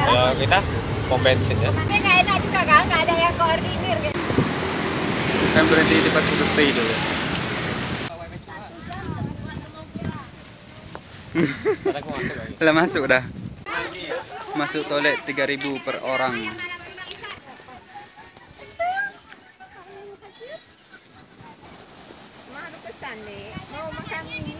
Kalau kita pom bensin ya. Makanya nggak enak juga kan, nggak ada yang koordinir gitu. Kan berhenti di depan seperti itu ya. Lah masuk dah. Masuk toilet 3.000 per orang. Mau makan ini?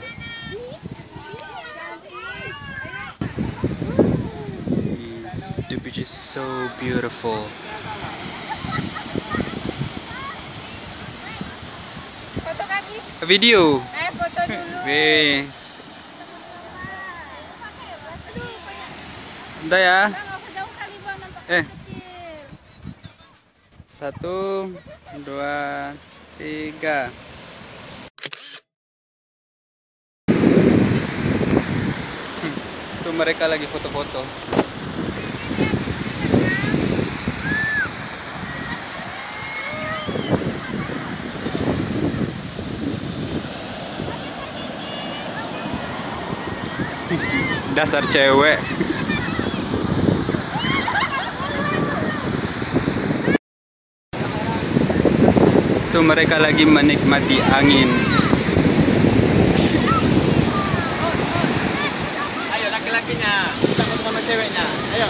The beach is so beautiful. Foto kaki? Video. Foto dulu. Weh. Udah ya. Jauh kali Bang, nampak Eh. kecil. 1, 2, 3. Tuh mereka lagi foto-foto. Dasar cewek. Tuh mereka lagi menikmati angin. Ayo laki-lakinya, sama ceweknya. Ayo.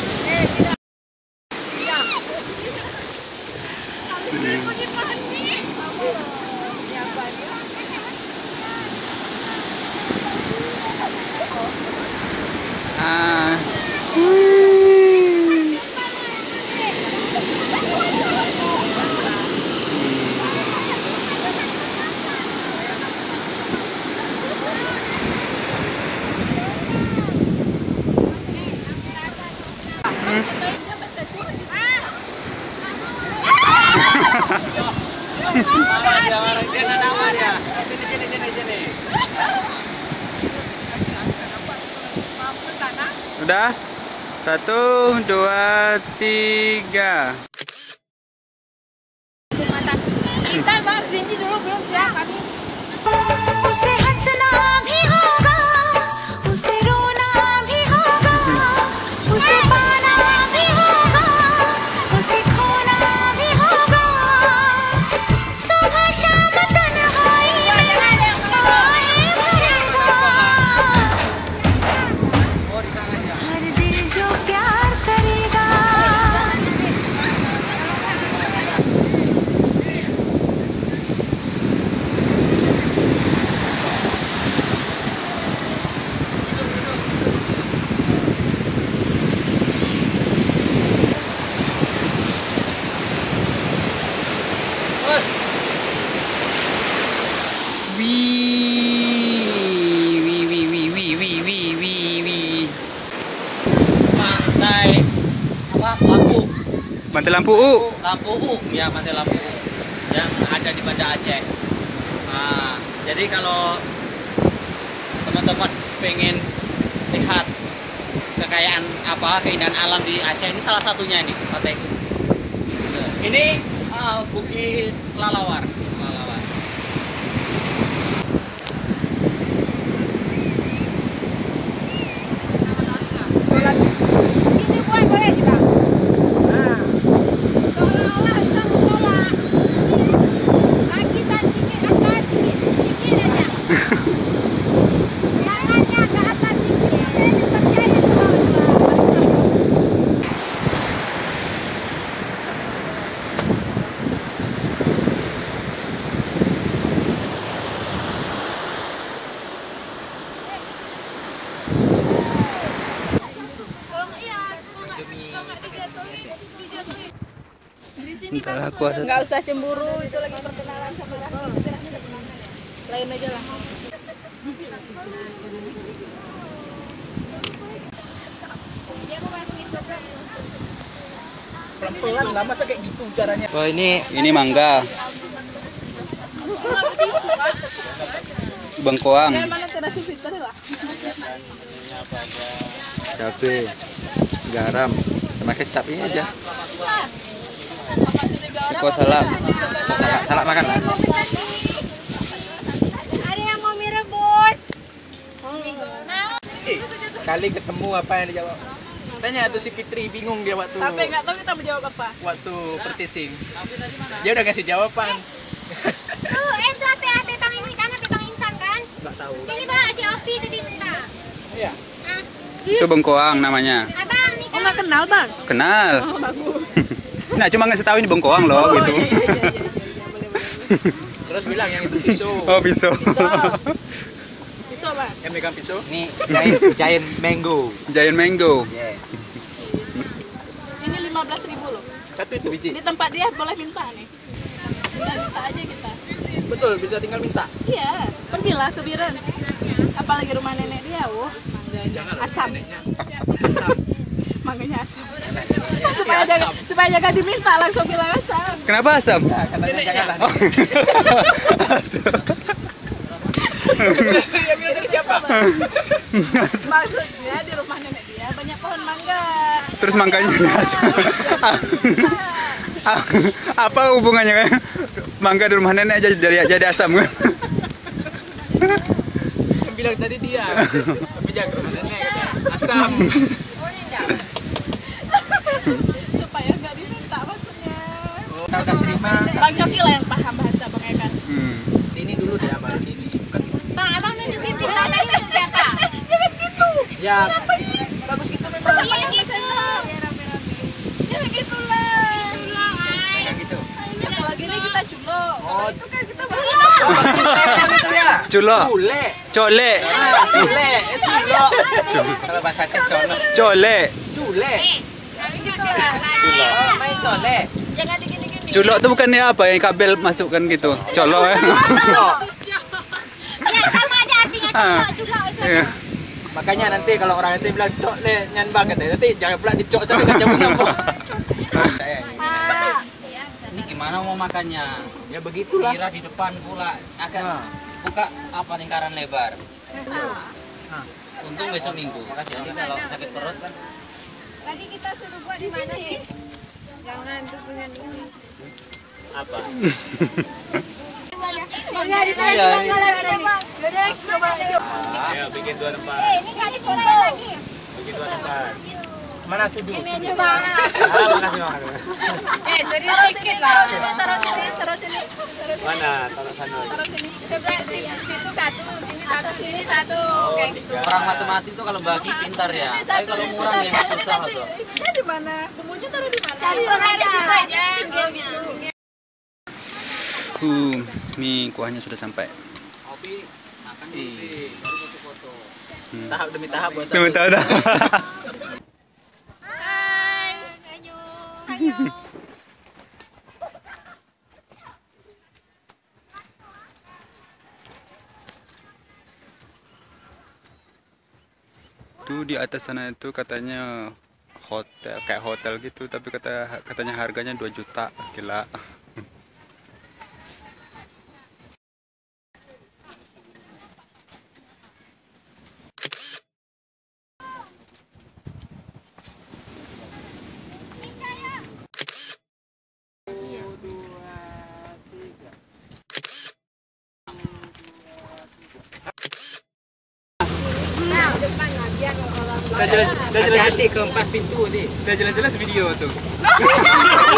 Udah? 1, 2, 3. Bisa Bang, sini dulu belum ya kami. उसे हंसना भी होगा, उसे रोना भी होगा, उसे पाना भी होगा, उसे खोना भी होगा। सुबह शाम तन्हाई में गाए भरेगा। हर दिल जो प्यार करेगा। Pantai apa? Lampu. Pantai lampu U. Lampu U, ya pantai lampu U. Yang ada di Banda Aceh. Nah, jadi kalau teman-teman pengen lihat kekayaan keindahan alam di Aceh, ini salah satunya nih pantai U. Ini Bukit Lalawar. Ini boleh juga. Seolah-olah kita menolak. Kaki sedikit atas, sedikit aja. Tangannya ke atas sedikit. Percaya sama Entahlah kuasa. nggak usah cemburu, itu lagi perkenalan sama lain aja lah. Dia mau kasih itu Pelan-pelan lah, masa kayak gitu caranya. Oh ini mangga. Bengkoang. Cabai, garam, sama kecap ini aja. Kok salak makan lah. Ada yang mau mie rebus. Kali ketemu apa yang dijawab? Tanya tuh si Fitri, bingung dia waktu Sampai nggak tahu kita mau jawab apa. waktu pertising. Dia udah kasih jawaban. Tuh, itu apa Bang ini kan Bang Insan kan? Nggak tahu. Sini Mbak, si Opi tadi minta. Iya. Itu bengkoang namanya. Abang, nih Oh nggak kenal bang? Kenal. Oh bagus. Nah, cuma ngasih tahu ini bengkoang loh gitu. Boleh. Terus bilang yang itu pisau. Oh, pisau. Pisau bang. Yang megang pisau. Ini giant mango. Giant mango. Yes. Ini 15.000 loh. Satu itu biji. Di tempat dia boleh minta nih. Minta aja kita. Betul, bisa tinggal minta. Iya, pergilah ke Biren. Apalagi rumah nenek dia, asam. Asam. Mangganya asam. supaya jangan diminta langsung bilang asam. Kenapa asam? Katanya janganlah. Asam. Yang bilang dari siapa? Maksudnya di rumah nenek dia banyak pohon mangga. Terus mangganya asam. Apa hubungannya kan? Mangga di rumah nenek jadi asam kan? Yang bilang tadi dia. Tapi jangan ke rumah nenek katanya. Asam. Supaya nggak diminta maksudnya. Kalau udah terima. Bang Coki lah yang paham bahasa Bang Ekan. Ini dulu deh abang ini. Bukan Bang, Abang nunjukin pisau tadi ke siapa? Jangan gitu. ya. Bagus gitu memang. Iya gitu. Jangan gitulah. Kayak gitu. Ini kalau gini kita culo. Kalau itu kan kita Itu ya. Culo. Cule. Cole. Cule. Culo. Kalau bahasa Aceh colo. Cole. Cule. Culo. Main cole. jangan digini-gini. Culo tuh bukannya apa yang kabel masukkan gitu. Colo ya. Culo. Ya sama aja artinya culo itu. Iya. Makanya nanti kalau orang Aceh bilang cok le nyan banget ya. Nanti jangan pula dicok sampai enggak nyambung-nyambung. Ini gimana mau makannya? Ya begitulah. Kira di depan pula agak buka apa lingkaran lebar. Untung besok minggu. Jadi kalau sakit perut kan Tadi kita suruh buat di mana sih? Jangan tuh punya ini. apa? Enggak ditanya kalau ada Bang. Yaudah, coba. Ya bikin 2 tempat. Ini kali foto lagi. Bikin 2 tempat. Mana sudu? Ini aja Bang. Makasih makasih. Serius dikit lah. Taruh sini. Mana? Taruh sana. Taruh sini. Sebelah situ satu, sini satu. Kayak gitu. Orang matematik tuh kalau bagi pintar ya. Tapi kalau murah yang susah tuh. Ini di mana? Bumbunya taruh di mana? Cari di situ aja. Nih kuahnya sudah sampai. Kopi makan dulu. Baru foto-foto. Tahap demi tahap bos. Tuh, tahu dah. Hai. Tuh di atas sana itu katanya hotel, kayak hotel gitu, tapi katanya harganya 2 juta. Gila. Hati-hati ke 4 pintu nih. Udah jelas-jelas video tuh.